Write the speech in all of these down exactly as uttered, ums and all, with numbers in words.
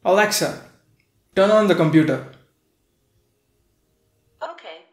Alexa, turn on the computer. Okay.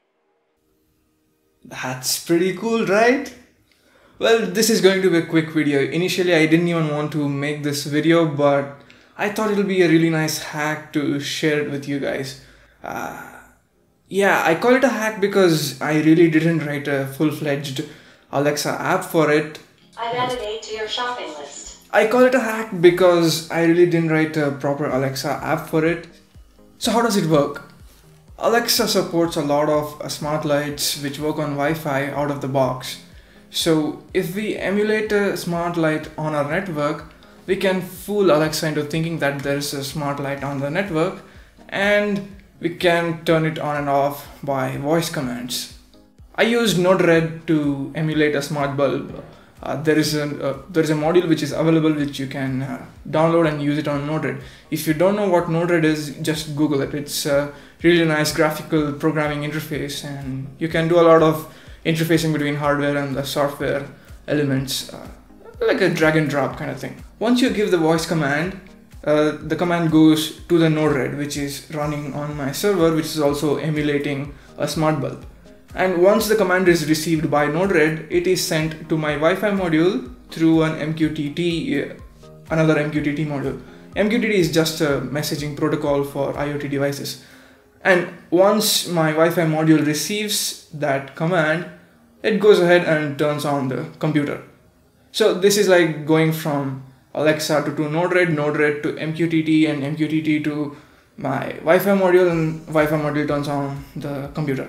That's pretty cool, right? Well, this is going to be a quick video. Initially, I didn't even want to make this video, but I thought it'll be a really nice hack to share it with you guys. Uh, yeah, I call it a hack because I really didn't write a full-fledged Alexa app for it. I've added eight to your shopping list. I call it a hack because I really didn't write a proper Alexa app for it. So how does it work? Alexa supports a lot of uh, smart lights which work on Wi-Fi out of the box. So if we emulate a smart light on our network, we can fool Alexa into thinking that there is a smart light on the network, and we can turn it on and off by voice commands. I used Node-RED to emulate a smart bulb. Uh, there is a uh, there is a module which is available which you can uh, download and use it on Node-RED. If you don't know what Node-RED is, just Google it. It's a really nice graphical programming interface, and you can do a lot of interfacing between hardware and the software elements, uh, like a drag and drop kind of thing. Once you give the voice command, uh, the command goes to the Node-RED, which is running on my server, which is also emulating a smart bulb. And once the command is received by Node-RED, it is sent to my Wi-Fi module through an M Q T T, another M Q T T module. M Q T T is just a messaging protocol for IoT devices. And once my Wi-Fi module receives that command, it goes ahead and turns on the computer. So this is like going from Alexa to, to Node-RED, Node-RED to M Q T T, and M Q T T to my Wi-Fi module, and Wi-Fi module turns on the computer.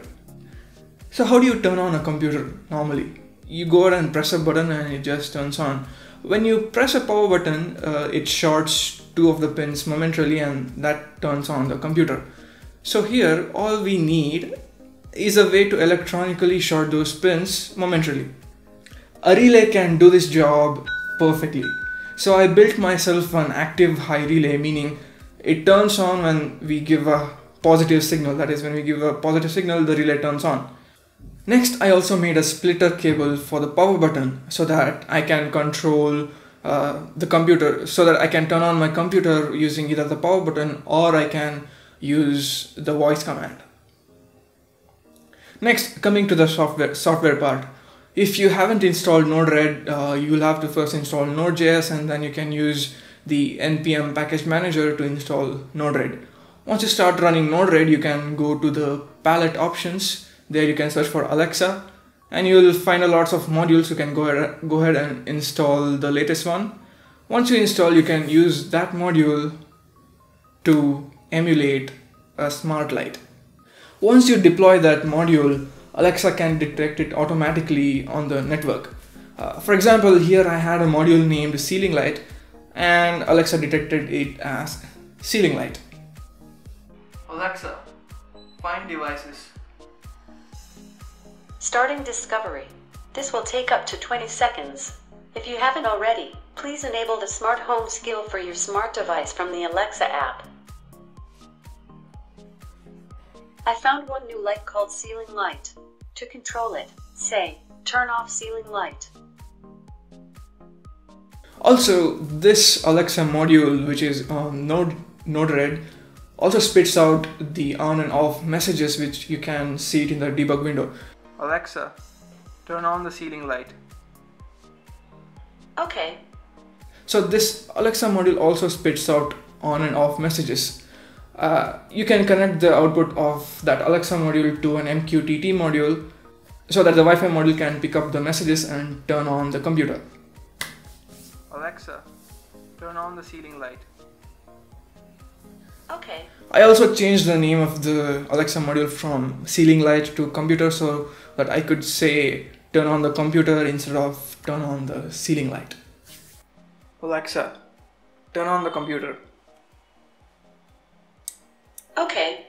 So how do you turn on a computer normally? You go ahead and press a button and it just turns on. When you press a power button, uh, it shorts two of the pins momentarily, and that turns on the computer. So here, all we need is a way to electronically short those pins momentarily. A relay can do this job perfectly. So I built myself an active high relay, meaning it turns on when we give a positive signal. That is, when we give a positive signal, the relay turns on. Next, I also made a splitter cable for the power button so that I can control uh, the computer, so that I can turn on my computer using either the power button or I can use the voice command. Next, coming to the software software part. If you haven't installed Node-RED, uh, you will have to first install Node.js, and then you can use the N P M package manager to install Node-RED. Once you start running Node-RED, you can go to the palette options. There you can search for Alexa, and you will find a lots of modules. You can go ahead, go ahead and install the latest one. Once you install, you can use that module to emulate a smart light. Once you deploy that module, Alexa can detect it automatically on the network. Uh, for example, here I had a module named ceiling light, and Alexa detected it as ceiling light. Alexa, find devices. Starting discovery. This will take up to twenty seconds. If you haven't already, please enable the smart home skill for your smart device from the Alexa app. I found one new light called ceiling light. To control it, say, turn off ceiling light. Also, this Alexa module, which is on Node, Node-RED, also spits out the on and off messages, which you can see it in the debug window. Alexa, turn on the ceiling light. Okay. So this Alexa module also spits out on and off messages. Uh, you can connect the output of that Alexa module to an M Q T T module so that the Wi-Fi module can pick up the messages and turn on the computer. Alexa, turn on the ceiling light. Okay. I also changed the name of the Alexa module from ceiling light to computer so that I could say turn on the computer instead of turn on the ceiling light. Alexa, turn on the computer. Okay.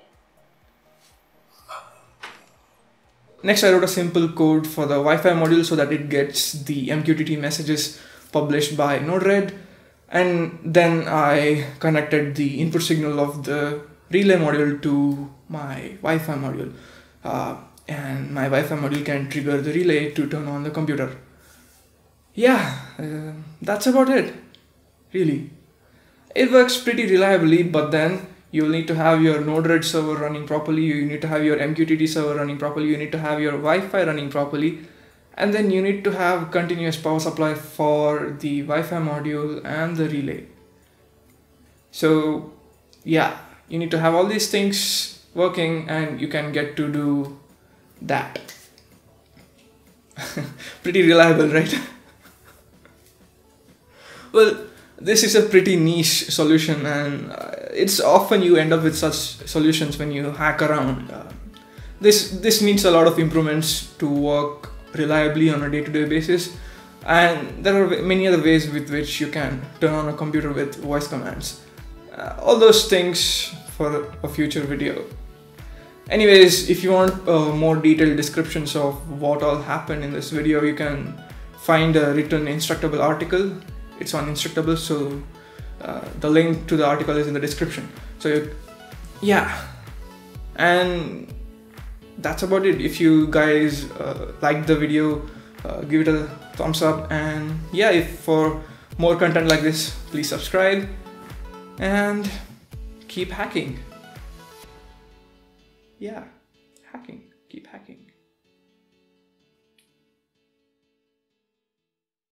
Next, I wrote a simple code for the Wi-Fi module so that it gets the M Q T T messages published by Node-RED, and then I connected the input signal of the relay module to my Wi-Fi module, uh, and my Wi-Fi module can trigger the relay to turn on the computer. Yeah, uh, that's about it, really. It works pretty reliably, but then you'll need to have your Node-RED server running properly, you need to have your M Q T T server running properly, you need to have your Wi-Fi running properly, and then you need to have continuous power supply for the Wi-Fi module and the relay. So yeah, you need to have all these things working and you can get to do that. Pretty reliable, right? Well, this is a pretty niche solution, and uh, it's often you end up with such solutions when you hack around. Uh, this this needs a lot of improvements to work reliably on a day-to-day basis, and there are many other ways with which you can turn on a computer with voice commands. Uh, all those things for a future video. Anyways, if you want uh, more detailed descriptions of what all happened in this video, you can find a written Instructable article. It's on Instructable, so uh, the link to the article is in the description. So you, yeah, and that's about it. If you guys uh, liked the video, uh, give it a thumbs up, and yeah, if for more content like this, please subscribe and keep hacking. Yeah, hacking, keep hacking.